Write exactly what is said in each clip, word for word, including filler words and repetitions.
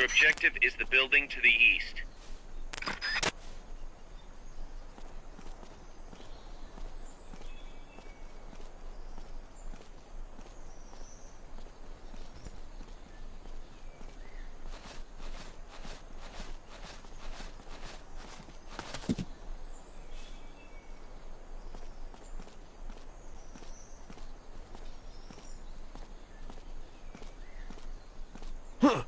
objective is the building to the east. Huh.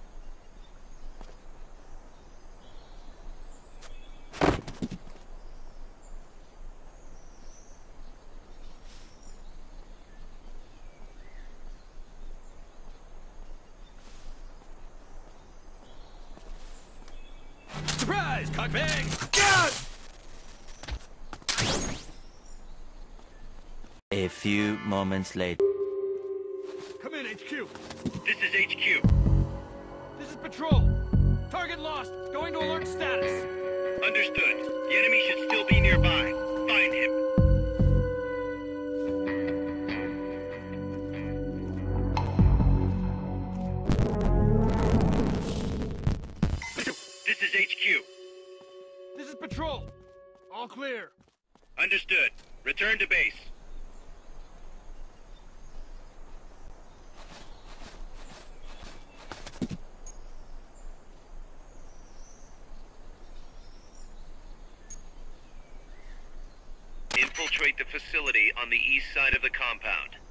Surprise, cockbag! God! A few moments later. Come in, H Q. This is H Q. This is Patrol. Target lost. Going to alert status. Understood. The enemy should still be nearby. Find him. This is H Q. This is Patrol. All clear. Understood. Return to base. Infiltrate the facility on the east side of the compound.